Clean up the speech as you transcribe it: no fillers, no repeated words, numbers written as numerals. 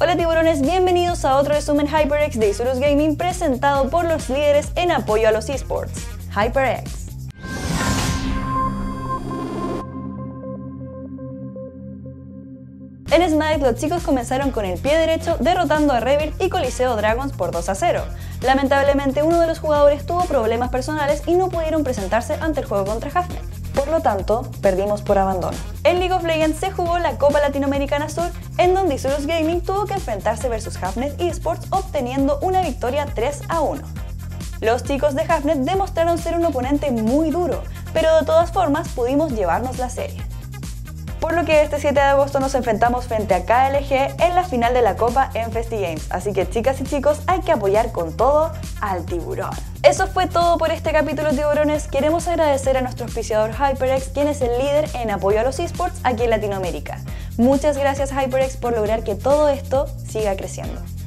Hola tiburones, bienvenidos a otro resumen HyperX de Isurus Gaming presentado por los líderes en apoyo a los esports, HyperX. En Smite los chicos comenzaron con el pie derecho derrotando a Rebirth y Coliseo Dragons por 2-0. Lamentablemente uno de los jugadores tuvo problemas personales y no pudieron presentarse ante el juego contra Hafnet. Por lo tanto, perdimos por abandono. En League of Legends se jugó la Copa Latinoamericana Sur, en donde Isurus Gaming tuvo que enfrentarse versus Hafnet Esports obteniendo una victoria 3-1. Los chicos de Hafnet demostraron ser un oponente muy duro, pero de todas formas pudimos llevarnos la serie. Por lo que este 7 de agosto nos enfrentamos frente a KLG en la final de la Copa en FestiGames, así que chicas y chicos hay que apoyar con todo al tiburón. Eso fue todo por este capítulo, tiburones. Queremos agradecer a nuestro auspiciador HyperX, quien es el líder en apoyo a los esports aquí en Latinoamérica. Muchas gracias HyperX por lograr que todo esto siga creciendo.